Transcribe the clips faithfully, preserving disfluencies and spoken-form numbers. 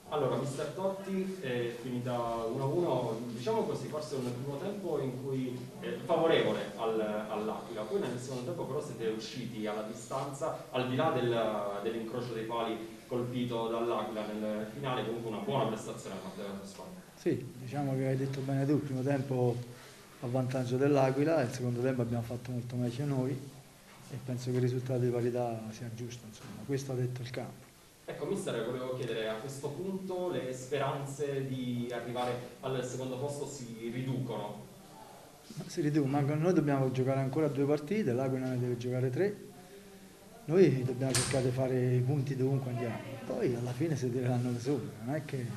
Allora, mister Totti è finita uno a uno, diciamo così, forse un primo tempo in cui è favorevole al, all'Aquila, poi nel secondo tempo però siete usciti alla distanza, al di là del, dell'incrocio dei pali colpito dall'Aquila nel finale, comunque una buona prestazione da parte della squadra. Sì, diciamo che hai detto bene tu, il primo tempo a vantaggio dell'Aquila, il secondo tempo abbiamo fatto molto meglio noi e penso che il risultato di parità sia giusto, insomma, questo ha detto il campo. Ecco, mister, volevo chiedere, a questo punto le speranze di arrivare al secondo posto si riducono? Si riducono, ma noi dobbiamo giocare ancora due partite, l'Aquila ne deve giocare tre, noi dobbiamo cercare di fare i punti dovunque andiamo, poi alla fine si tireranno le somme, non è che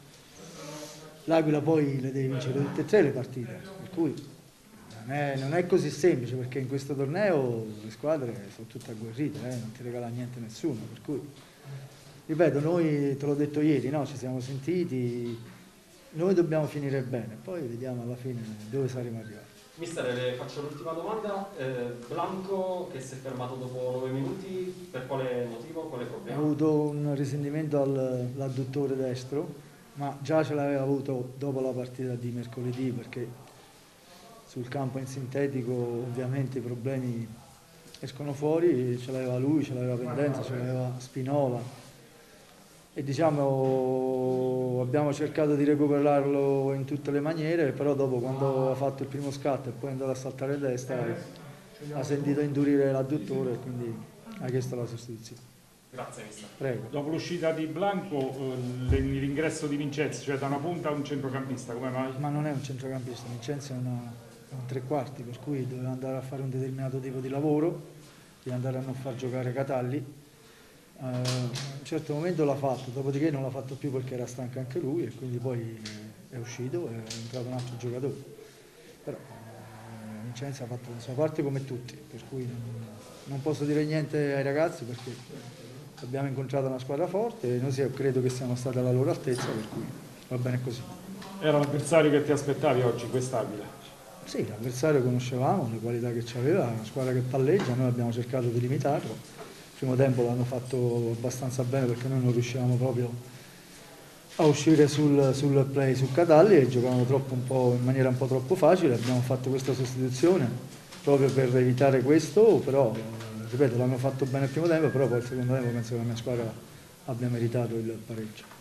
l'Aquila poi le deve vincere tutte e tre le partite, per cui non è, non è così semplice, perché in questo torneo le squadre sono tutte agguerrite, eh, non ti regala niente nessuno, per cui ripeto, noi te l'ho detto ieri, no? Ci siamo sentiti, noi dobbiamo finire bene, poi vediamo alla fine dove saremo arrivati. Mister, le faccio l'ultima domanda, eh, Blanco che si è fermato dopo nove minuti, per quale motivo, quale problema? Ha avuto un risentimento all'adduttore destro, ma già ce l'aveva avuto dopo la partita di mercoledì, perché sul campo in sintetico ovviamente i problemi escono fuori, ce l'aveva lui, ce l'aveva Pendenza, ce l'aveva Spinola e diciamo abbiamo cercato di recuperarlo in tutte le maniere, però dopo quando ha fatto il primo scatto e poi è andato a saltare a destra ha sentito indurire l'adduttore e quindi ha chiesto la sostituzione. Grazie mister. Prego. Dopo l'uscita di Blanco, eh, l'ingresso di Vincenzi, cioè da una punta a un centrocampista, come mai? Ma non è un centrocampista, Vincenzi è, una, è un tre quarti, per cui doveva andare a fare un determinato tipo di lavoro, deve andare a non far giocare Catalli. Uh, a un certo momento l'ha fatto, dopodiché non l'ha fatto più perché era stanco anche lui e quindi poi è uscito e è entrato un altro giocatore. Però uh, Vincenzo ha fatto la sua parte come tutti, per cui non, non posso dire niente ai ragazzi perché abbiamo incontrato una squadra forte e noi credo che siamo stati alla loro altezza, per cui va bene così. Era l'avversario che ti aspettavi oggi, quest'Aquila? Sì, l'avversario conoscevamo, le qualità che aveva, una squadra che palleggia, noi abbiamo cercato di limitarlo. Il primo tempo l'hanno fatto abbastanza bene perché noi non riuscivamo proprio a uscire sul, sul play su Catalli e giocavano troppo un po', in maniera un po' troppo facile. Abbiamo fatto questa sostituzione proprio per evitare questo, però ripeto l'hanno fatto bene il primo tempo, però poi il secondo tempo penso che la mia squadra abbia meritato il pareggio.